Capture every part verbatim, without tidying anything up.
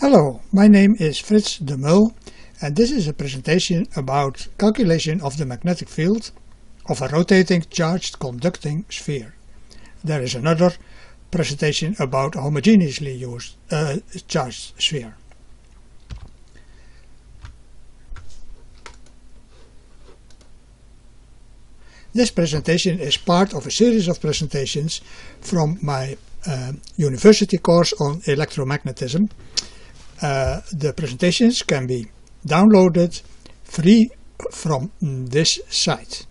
Hello, my name is Frits de Mul and this is a presentation about calculation of the magnetic field of a rotating charged conducting sphere. There is another presentation about a homogeneously used uh, charged sphere. This presentation is part of a series of presentations from my uh, university course on electromagnetism. Uh, the presentations can be downloaded free from this site.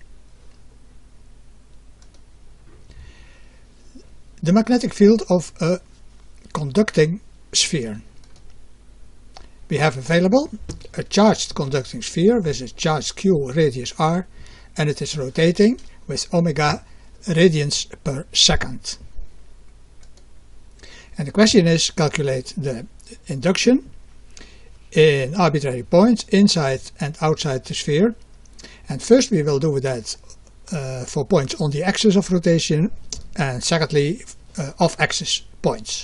The magnetic field of a conducting sphere. We have available a charged conducting sphere with a charge Q radius r, and it is rotating with omega radians per second. And the question is, calculate the induction in arbitrary points inside and outside the sphere. And first we will do that uh, for points on the axis of rotation, and secondly uh, off-axis points.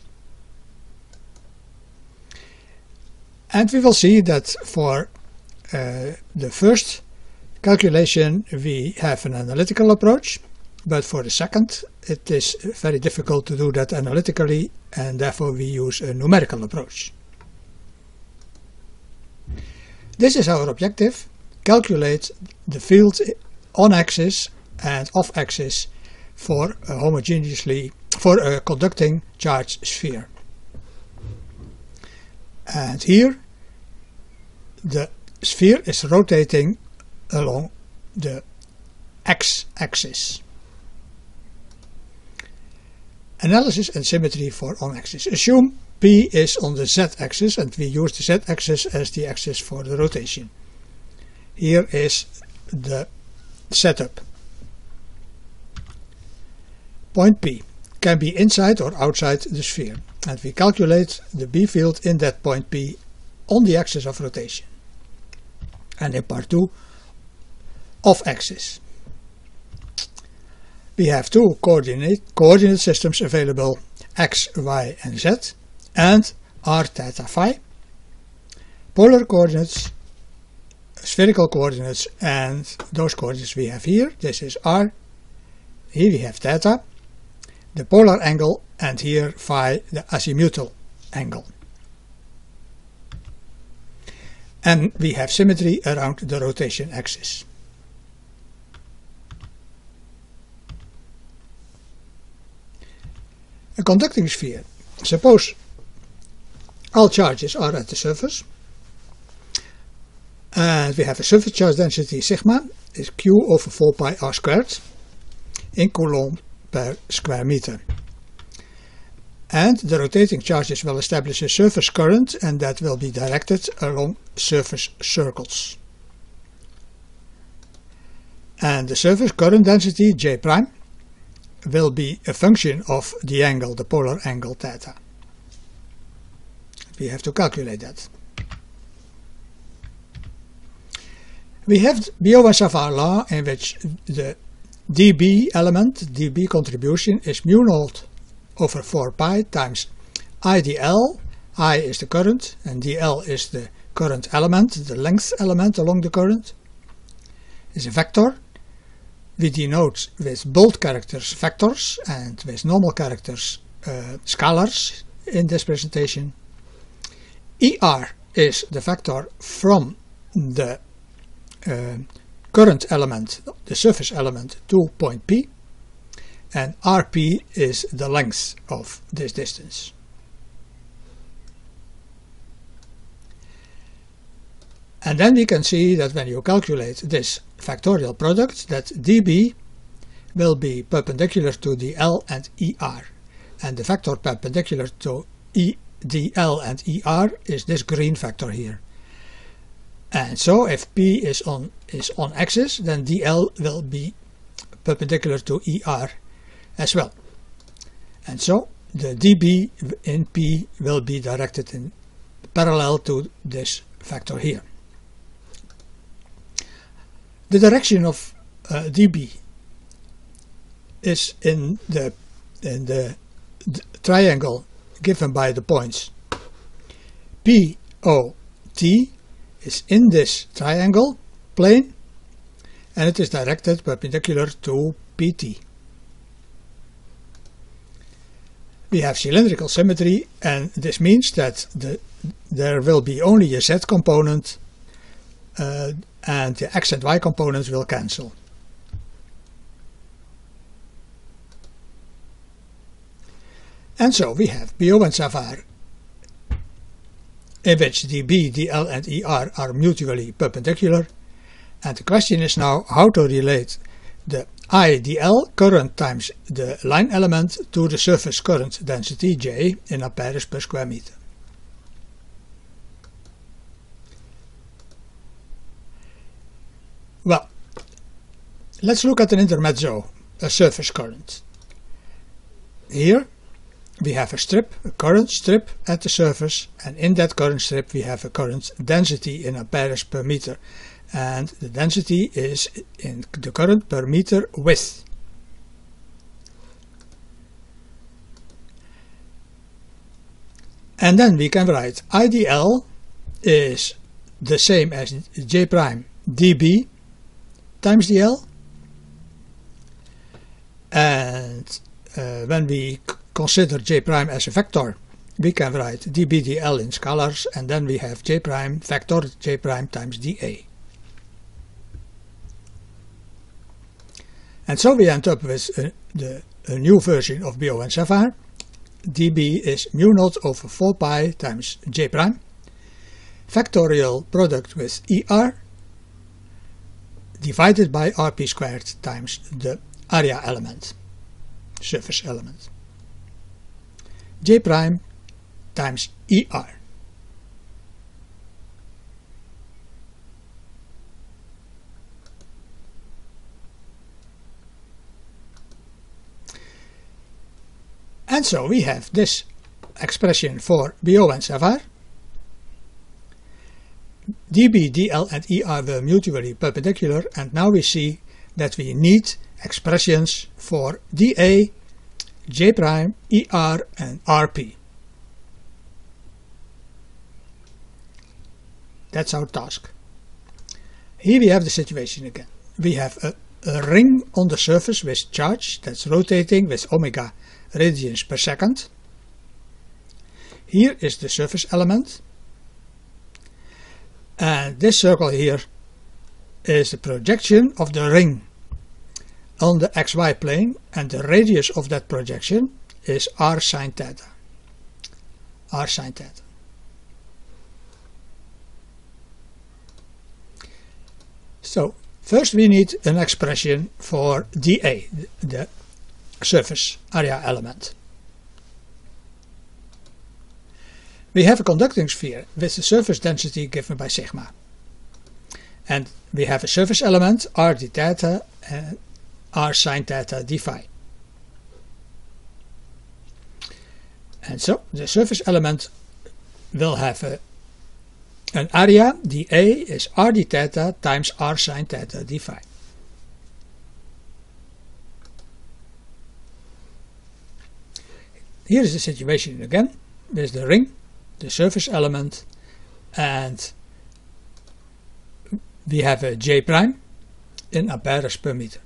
And we will see that for uh, the first calculation we have an analytical approach, but for the second it is very difficult to do that analytically, and therefore we use a numerical approach. This is our objective: calculate the field on axis and off axis for a homogeneously for a conducting charged sphere. And here the sphere is rotating along the x-axis. Analysis and symmetry for on-axis. Assume P is on the z-axis, and we use the z-axis as the axis for the rotation. Here is the setup. Point P can be inside or outside the sphere, and we calculate the B field in that point P on the axis of rotation. And in part two, off-axis. We have two coordinate, coordinate systems available, x, y and z, and r, theta, phi, polar coordinates, spherical coordinates, and those coordinates we have here. This is r, here we have theta, the polar angle, and here phi, the azimuthal angle. And we have symmetry around the rotation axis. A conducting sphere. Suppose all charges are at the surface, and we have a surface charge density sigma is q over four pi r squared in coulomb per square meter. And the rotating charges will establish a surface current, and that will be directed along surface circles. And the surface current density J prime will be a function of the angle, the polar angle theta. We have to calculate that. We have Biot-Savart law, in which the dB element, dB contribution, is mu naught over four pi times I dl. I is the current and dl is the current element, the length element along the current, is a vector. We denote with bold characters vectors and with normal characters uh, scalars in this presentation. E R is the vector from the uh, current element, the surface element, to point P, and R P is the length of this distance. And then we can see that when you calculate this factorial product, that dB will be perpendicular to dl and E R, and the vector perpendicular to E, dl and E R is this green vector here. And so if P is on is on axis, then dl will be perpendicular to E R as well. And so the dB in P will be directed in parallel to this vector here. The direction of uh, dB is in the in the, the triangle given by the points P O T is in this triangle plane and it is directed perpendicular to P T. We have cylindrical symmetry, and this means that the, there will be only a Z component uh, and the X and Y components will cancel. And so we have Biot and Savart, in which dB, dl and er are mutually perpendicular, and the question is now how to relate the I dl current times the line element to the surface current density J in amperes per square meter. Well, let's look at an intermezzo, a surface current. Here we have a strip, a current strip at the surface, and in that current strip we have a current density in amperes per meter. And the density is in the current per meter width. And then we can write I dl is the same as J prime dB times dl. And uh, when we consider J prime as a vector, we can write dB dl in scalars, and then we have J prime vector J prime times dA. And so we end up with a, the, a new version of Biot and Savart. dB is mu naught over four pi times J prime, factorial product with er, divided by rp squared times the area element, surface element, J prime times er. And so we have this expression for Biot and Savart. dB, dl and er were mutually perpendicular, and now we see that we need expressions for dA, J prime, er and rp. That's our task. Here we have the situation again. We have a, a ring on the surface with charge that's rotating with omega radians per second. Here is the surface element, and this circle here is the projection of the ring on the xy plane, and the radius of that projection is r sine theta. R sine theta. So first we need an expression for dA, the surface area element. We have a conducting sphere with a surface density given by sigma, and we have a surface element r d theta and r sine theta d phi. And so the surface element will have a, an area dA is r d theta times r sine theta d phi. Here is the situation again. There's the ring, the surface element, and we have a J prime in amperes per meter.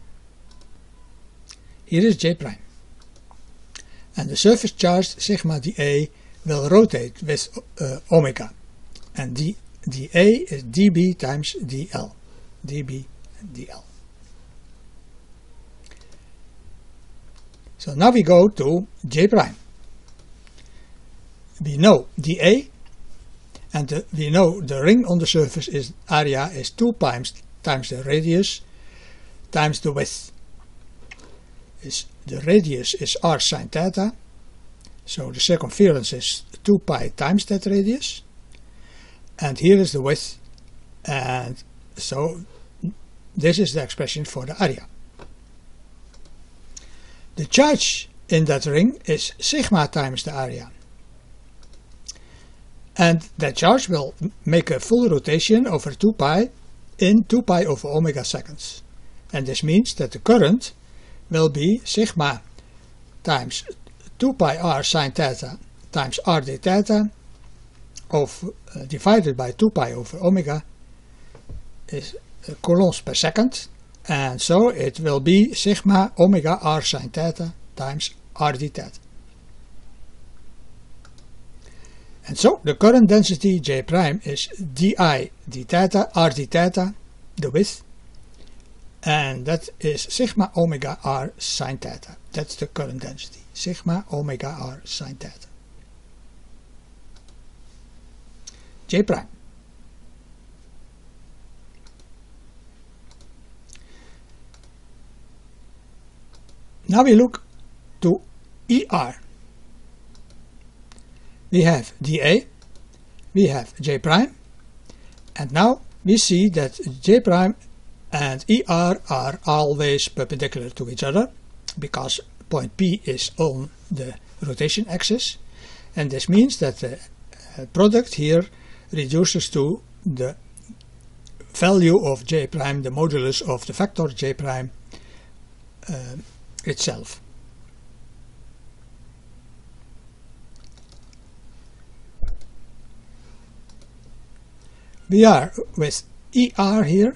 Here is J prime. And the surface charge sigma dA will rotate with uh, omega. And d, dA is dB times dl. dB and dl. So now we go to J prime. We know dA, and the, we know the ring on the surface is area is two times times the radius times the width. Is the radius is r sine theta, so the circumference is two pi times that radius, and here is the width, and so this is the expression for the area. The charge in that ring is sigma times the area, and that charge will make a full rotation over two pi in two pi over omega seconds, and this means that the current will be sigma times two pi r sine theta times r d theta of uh, divided by two pi over omega is uh, coulombs per second, and so it will be sigma omega r sine theta times r d theta. And so the current density J prime is di d theta r d theta, the width, and that is sigma omega r sine theta. That's the current density, sigma omega r sine theta. J prime. Now we look to E R. We have dA, we have J prime, and now we see that J prime and E R are always perpendicular to each other, because point P is on the rotation axis, and this means that the product here reduces to the value of J prime, the modulus of the vector J prime uh, itself. We are with E R here,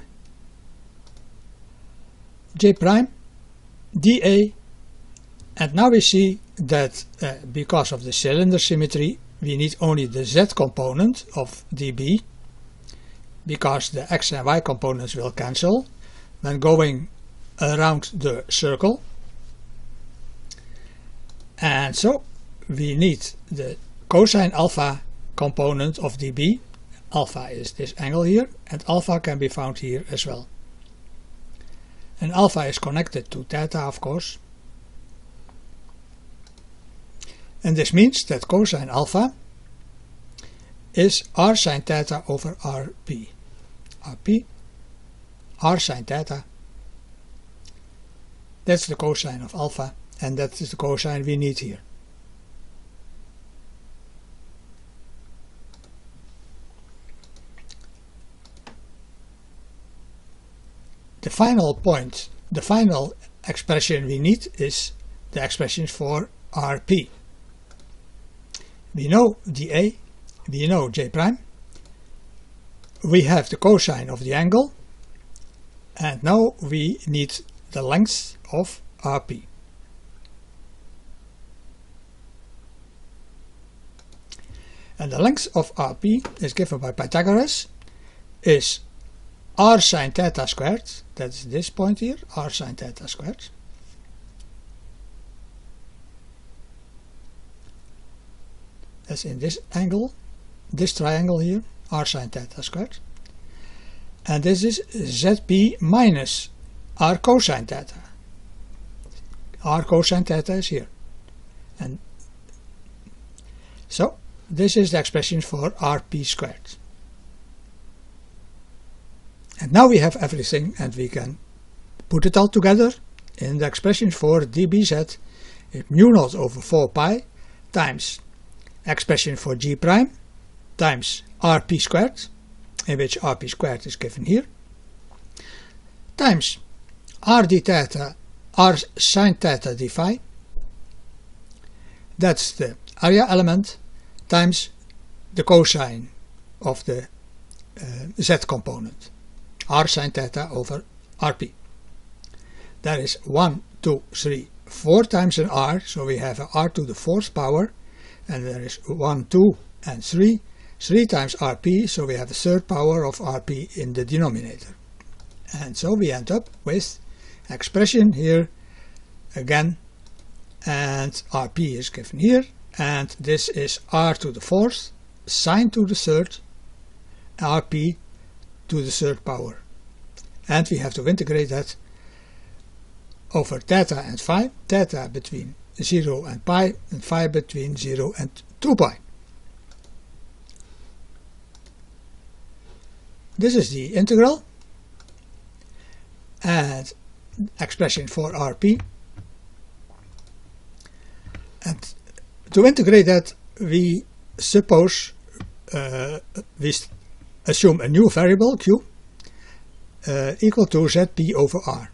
J prime, dA, and now we see that uh, because of the cylinder symmetry we need only the Z component of dB, because the X and Y components will cancel when going around the circle, and so we need the cosine alpha component of dB. Alpha is this angle here, and alpha can be found here as well. And alpha is connected to theta, of course. And this means that cosine alpha is r sine theta over rp. Rp, r sine theta. That's the cosine of alpha, and that is the cosine we need here. The final point, the final expression we need is the expression for Rp. We know dA, we know J prime, we have the cosine of the angle, and now we need the length of Rp. And the length of Rp is given by Pythagoras, is r sine theta squared, that's this point here, r sine theta squared, that's in this angle, this triangle here, r sine theta squared, and this is Zp minus r cosine theta. R cosine theta is here, and so this is the expression for Rp squared. And now we have everything, and we can put it all together in the expression for dBz is mu naught over four pi times expression for G prime times Rp squared, in which Rp squared is given here, times r d theta, r sine theta d phi, that's the area element, times the cosine of the uh, Z component, r sine theta over Rp. That is one, two, three, four times an r, so we have a r to the fourth power, and there is one, two, and three, three times Rp, so we have a third power of Rp in the denominator. And so we end up with expression here again, and Rp is given here, and this is r to the fourth, sine to the third, Rp to the third power. And we have to integrate that over theta and phi, theta between zero and pi, and phi between zero and two pi. This is the integral and expression for Rp. And to integrate that, we suppose uh, we assume a new variable q uh, equal to Zp over r.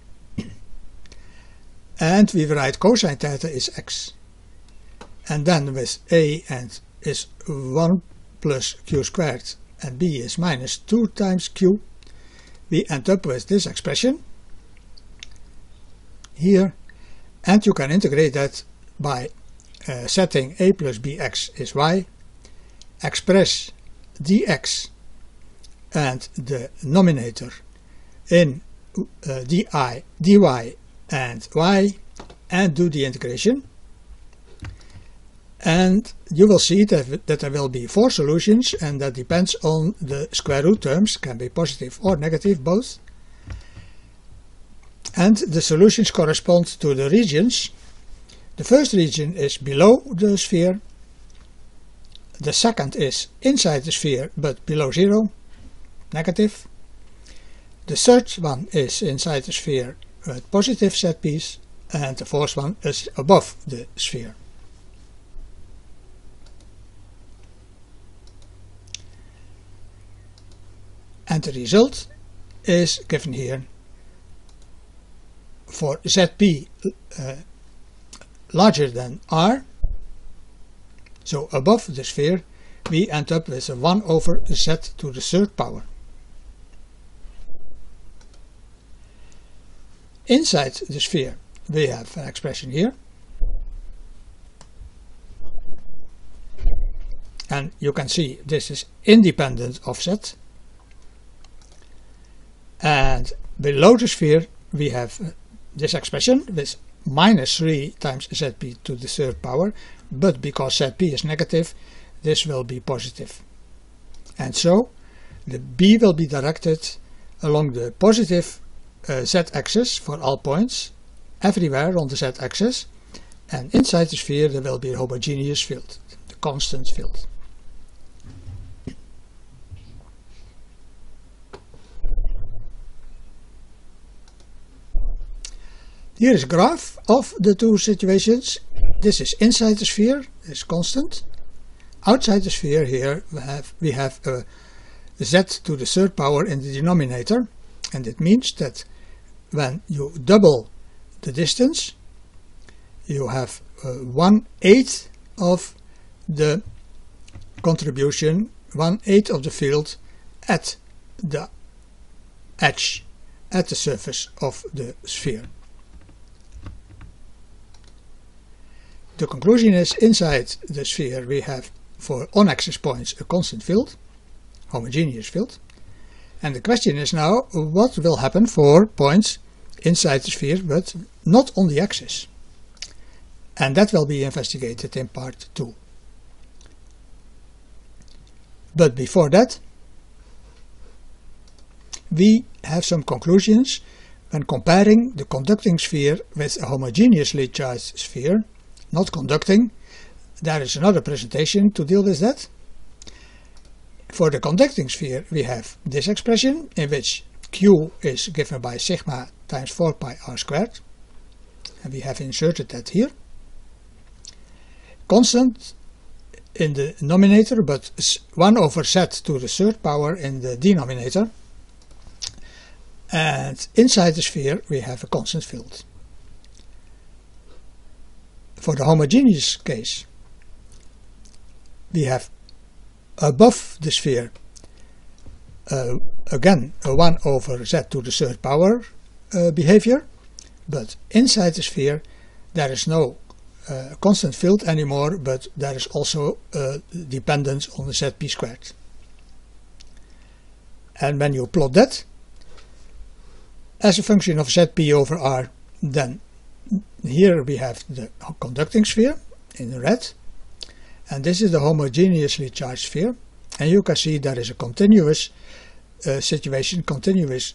And we write cosine theta is x. And then with a and is one plus q squared and b is minus two times q, we end up with this expression here, and you can integrate that by uh, setting a plus bx is y, express dx and the nominator in uh, di, dy and y, and do the integration. And you will see that, that there will be four solutions, and that depends on the square root terms, can be positive or negative both. And the solutions correspond to the regions. The first region is below the sphere, the second is inside the sphere but below zero, negative. The third one is inside the sphere with positive Z P's, and the fourth one is above the sphere. And the result is given here for Z P uh, larger than R, so above the sphere, we end up with a one over Z to the third power. Inside the sphere we have an expression here, and you can see this is independent of Z. And below the sphere we have this expression with minus three times Z P to the third power, but because Z P is negative, this will be positive. And so the B will be directed along the positive uh, Z-axis for all points, everywhere on the Z-axis, and inside the sphere there will be a homogeneous field, the constant field. Here is a graph of the two situations. This is inside the sphere, is constant. Outside the sphere here we have, we have a Z to the third power in the denominator, and it means that when you double the distance, you have uh, one eighth of the contribution, one eighth of the field at the edge, at the surface of the sphere. The conclusion is, inside the sphere we have for on-axis points a constant field, homogeneous field, and the question is now what will happen for points inside the sphere but not on the axis, and that will be investigated in part two. But before that we have some conclusions when comparing the conducting sphere with a homogeneously charged sphere. Not conducting, there is another presentation to deal with that. For the conducting sphere we have this expression in which Q is given by sigma times four pi r squared, and we have inserted that here. Constant in the numerator but one over Z to the third power in the denominator, and inside the sphere we have a constant field. For the homogeneous case we have above the sphere uh, again a one over Z to the third power uh, behavior, but inside the sphere there is no uh, constant field anymore, but there is also uh, dependence on the Z P squared. And when you plot that as a function of Z P over R, then here we have the conducting sphere in red, and this is the homogeneously charged sphere, and you can see there is a continuous uh, situation, continuous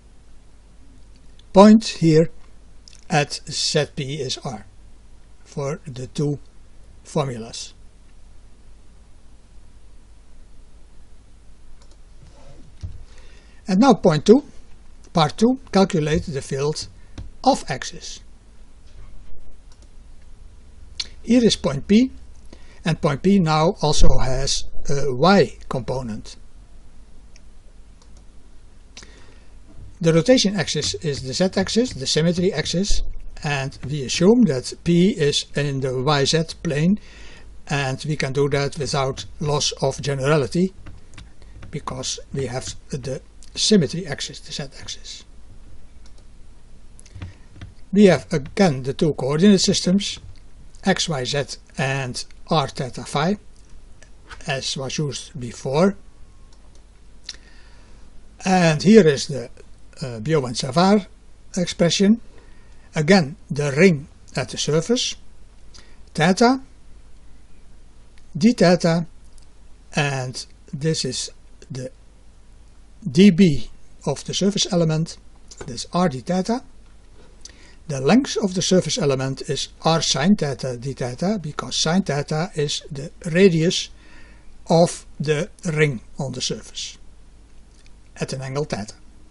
point here at Z P is R for the two formulas. And now point two, part two, calculate the field off axis. Here is point P, and point P now also has a y component. The rotation axis is the z-axis, the symmetry axis, and we assume that P is in the Y Z plane and we can do that without loss of generality because we have the symmetry axis, the z-axis. We have again the two coordinate systems, x, y, z and r theta phi, as was used before. And here is the uh, Biot and Savart expression. Again, the ring at the surface, theta, d theta, and this is the dB of the surface element, this r d theta. The length of the surface element is r sine theta d theta, because sine theta is the radius of the ring on the surface at an angle theta.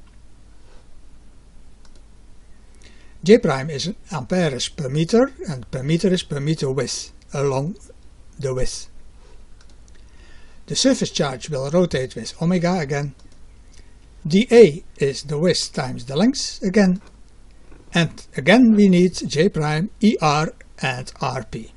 J prime is an amperes per meter, and per meter is per meter width along the width. The surface charge will rotate with omega again. dA is the width times the length again. And again we need J prime, E R and R P.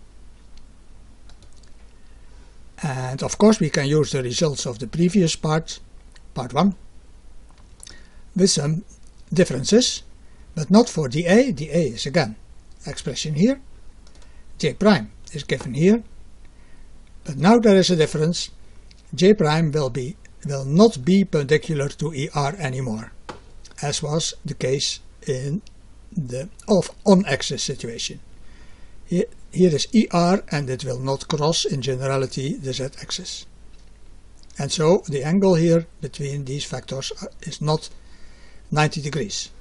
And of course we can use the results of the previous part, part one, with some differences, but not for dA. dA is again expression here. J prime is given here. But now there is a difference. J prime will be will not be perpendicular to E R anymore, as was the case in the of on-axis situation. Here, here is E R and it will not cross in generality the z-axis. And so the angle here between these vectors is not ninety degrees.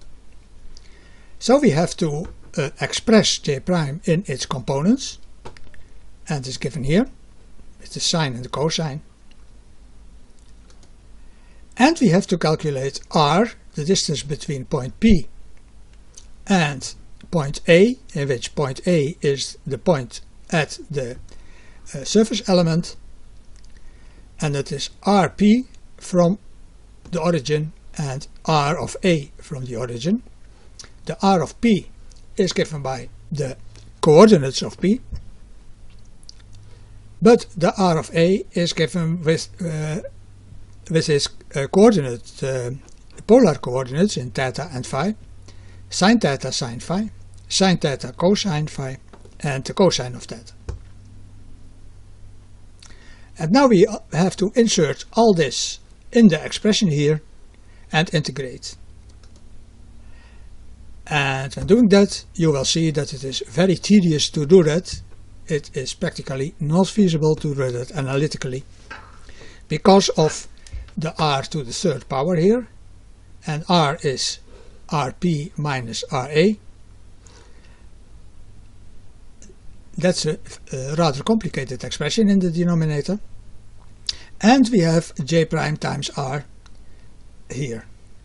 So we have to uh, express J prime in its components, and it's given here with the sine and the cosine. And we have to calculate r, the distance between point P and point A, in which point A is the point at the uh, surface element, and it is R P from the origin and R of A from the origin. The R of P is given by the coordinates of P, but the R of A is given with uh, with its uh, coordinate, uh, polar coordinates in theta and phi, sine theta sine phi, sine theta cosine phi, and the cosine of theta. And now we have to insert all this in the expression here and integrate. And when doing that, you will see that it is very tedious to do that. It is practically not feasible to do that analytically because of the r to the third power here, and r is Rp minus Ra. That's a, a rather complicated expression in the denominator. And we have J prime times R here.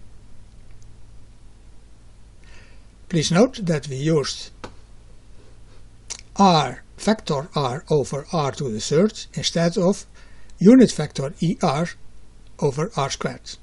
Please note that we used R factor R over R to the third instead of unit vector E R over R squared.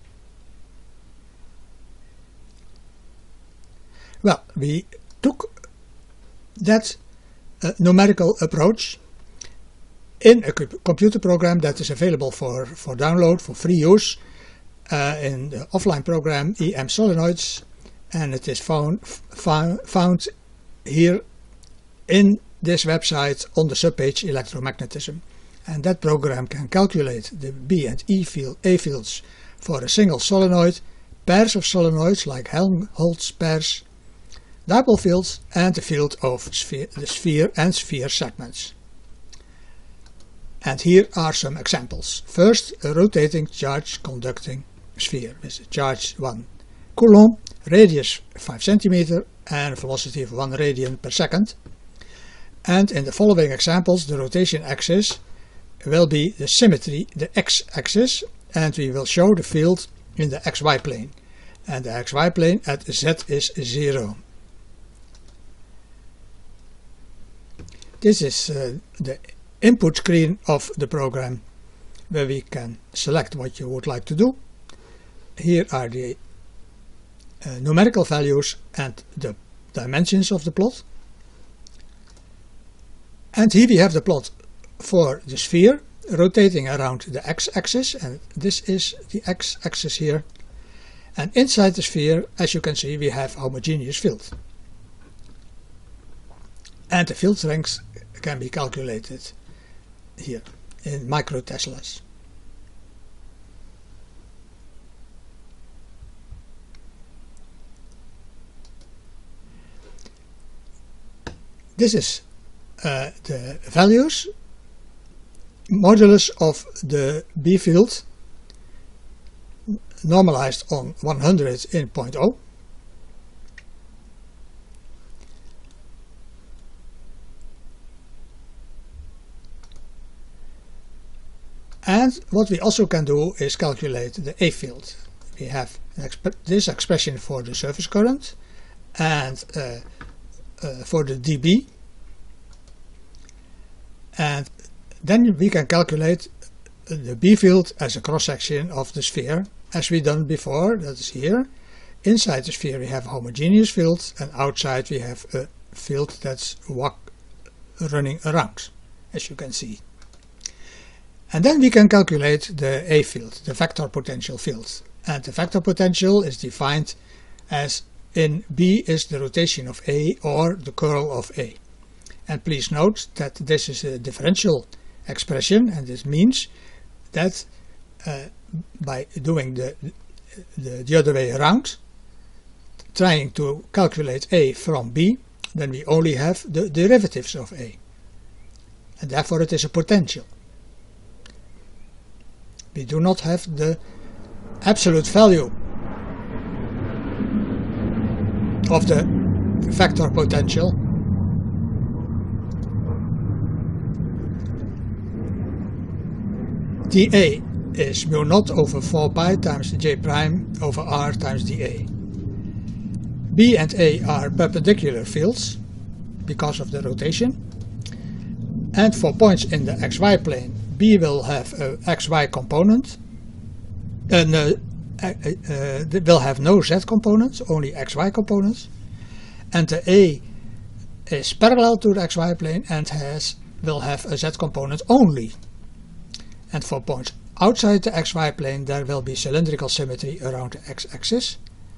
Well, we took that uh, numerical approach in a computer program that is available for, for download, for free use, uh, in the offline program E M Solenoids, and it is found, found, found here in this website on the subpage Electromagnetism. And that program can calculate the B and E field, A fields for a single solenoid, pairs of solenoids like Helmholtz pairs, dipole fields, and the field of sphere, the sphere and sphere segments. And here are some examples. First, a rotating charge conducting sphere with a charge one coulomb, radius five centimeters, and a velocity of one radian per second. And in the following examples, the rotation axis will be the symmetry, the x-axis, and we will show the field in the xy plane. And the xy plane at z is zero. This is uh, the input screen of the program, where we can select what you would like to do. Here are the uh, numerical values and the dimensions of the plot. And here we have the plot for the sphere rotating around the x-axis, and this is the x-axis here. And inside the sphere, as you can see, we have homogeneous field. And the field strength can be calculated here in microteslas. This is uh, the values modulus of the B field normalized on one hundred in zero point zero. And what we also can do is calculate the A field. We have exp this expression for the surface current and uh, uh, for the dB, and then we can calculate the B field as a cross-section of the sphere, as we done before. That is here. Inside the sphere we have a homogeneous field, and outside we have a field that's walk running around, as you can see. And then we can calculate the A field, the vector potential field. And the vector potential is defined as in B is the rotation of A or the curl of A. And please note that this is a differential expression, and this means that uh, by doing the, the, the other way around, trying to calculate A from B, then we only have the derivatives of A. And therefore it is a potential. We do not have the absolute value of the vector potential. dA is mu naught over four pi times j prime over r times dA. B and A are perpendicular fields because of the rotation, and for points in the xy plane, B will have a xy component, and uh, uh, uh, will have no z components, only xy components, and the A is parallel to the xy plane and has will have a z component only. And for points outside the xy plane, there will be cylindrical symmetry around the x-axis.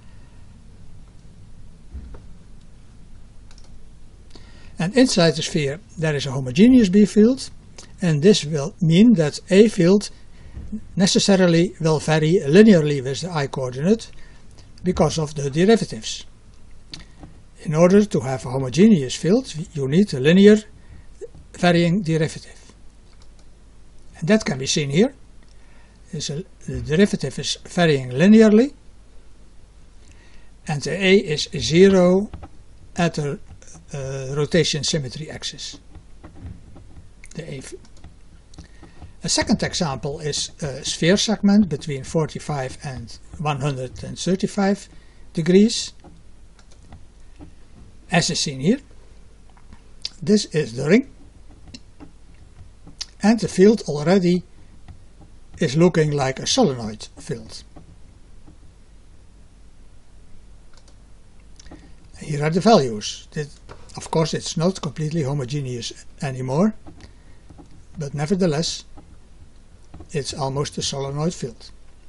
And inside the sphere there is a homogeneous B field, and this will mean that A field necessarily will vary linearly with the I-coordinate because of the derivatives. In order to have a homogeneous field, you need a linear varying derivative. And that can be seen here. A, the derivative is varying linearly, and the A is zero at the uh, rotation symmetry axis. The A. A second example is a sphere segment between forty-five and one hundred thirty-five degrees, as is seen here. This is the ring, and the field already is looking like a solenoid field. Here are the values. Of course, it's not completely homogeneous anymore, but nevertheless it's almost a solenoid field.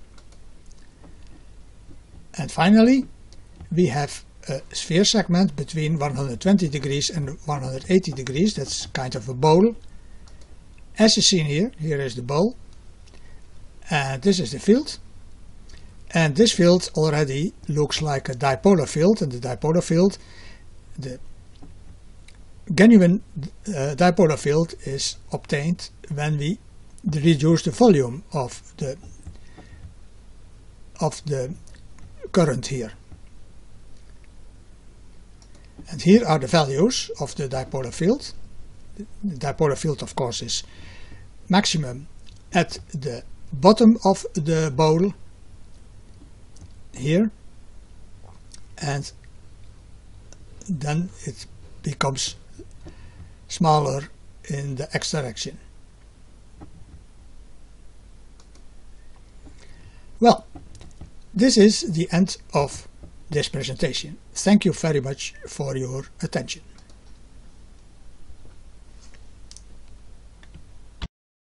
And finally we have a sphere segment between one hundred twenty degrees and one hundred eighty degrees. That's kind of a bowl, as is seen here. Here is the bowl, and this is the field, and this field already looks like a dipolar field, and the dipolar field, the genuine uh, dipolar field is obtained when we reduce the volume of the of the current here. And here are the values of the dipolar field. The dipolar field, of course, is maximum at the bottom of the bowl here, and then it becomes smaller in the x direction. Well, this is the end of this presentation. Thank you very much for your attention.